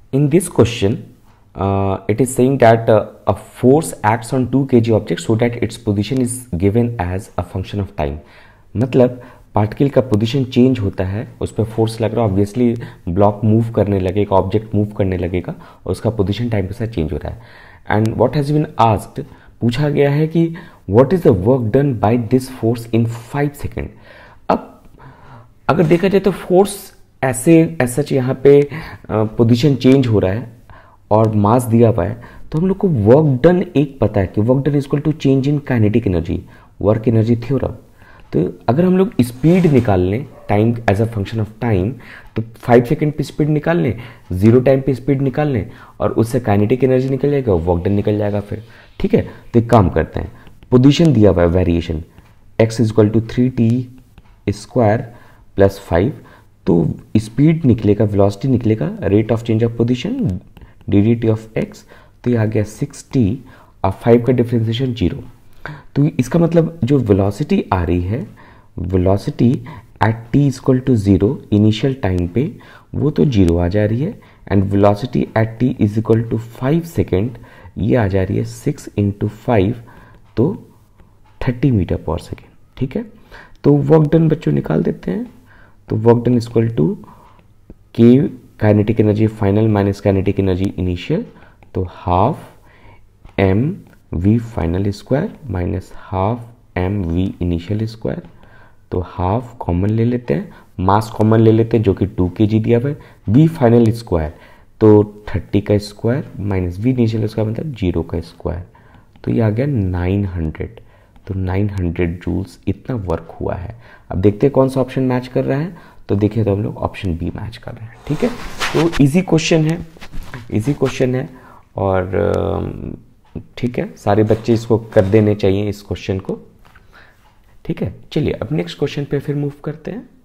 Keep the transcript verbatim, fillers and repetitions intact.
In this question, uh, it is saying that uh, a force acts on two kilograms object so that its position is given as a function of time. मतलब particle का position change होता है, उस पर force लग रहा है, obviously block move करने लगेगा, ऑब्जेक्ट मूव करने लगेगा और उसका पोजीशन टाइम के साथ चेंज हो रहा है. And what has been asked, पूछा गया है कि what is the work done by this force in five second. अब अगर देखा जाए तो फोर्स ऐसे ऐसा यहाँ पे पोजीशन चेंज हो रहा है और मास दिया हुआ है, तो हम लोग को वर्क डन एक पता है कि work done is equal to change in kinetic energy, work energy theorem. तो अगर हम लोग स्पीड निकाल लें time as a function of time, तो फाइव सेकेंड पे स्पीड निकाल लें, जीरो टाइम पे स्पीड निकाल लें और उससे काइनेटिक एनर्जी निकल जाएगा, वर्क डन निकल जाएगा फिर. ठीक है, तो एक काम करते हैं, पोजीशन दिया हुआ है variation x is equal to three t square plus five, तो स्पीड निकलेगा, वेलोसिटी निकलेगा, rate of change of position d d t of x, तो ये आ गया सिक्स टी और फाइव का डिफ्रेंसिएशन जीरो. तो इसका मतलब जो वेलोसिटी आ रही है, velocity at t equal to zero initial time पे, वो तो जीरो आ जा रही है. And velocity at t is equal to five second, ये आ जा रही है सिक्स इंटू फाइव, तो थर्टी मीटर पर सेकेंड. ठीक है, तो वर्क डन बच्चों निकाल देते हैं. तो वर्क डन इक्वल टू के kinetic energy final minus kinetic energy initial, तो half m v final square minus half m v initial square. तो हाफ कॉमन ले लेते हैं, मास कॉमन ले लेते हैं जो कि टू के जी दिया हुआ है, वी फाइनल स्क्वायर तो थर्टी का square minus v initial square मतलब जीरो का स्क्वायर, तो ये आ गया नाइन हंड्रेड. तो नाइन हंड्रेड जूल्स इतना वर्क हुआ है. अब देखते हैं कौन सा ऑप्शन मैच कर रहा है, तो देखिए तो हम लोग ऑप्शन बी मैच कर रहे हैं. ठीक है, तो इजी क्वेश्चन है, इजी क्वेश्चन है और ठीक है, सारे बच्चे इसको कर देने चाहिए इस क्वेश्चन को. ठीक है, चलिए अब नेक्स्ट क्वेश्चन पे फिर मूव करते हैं.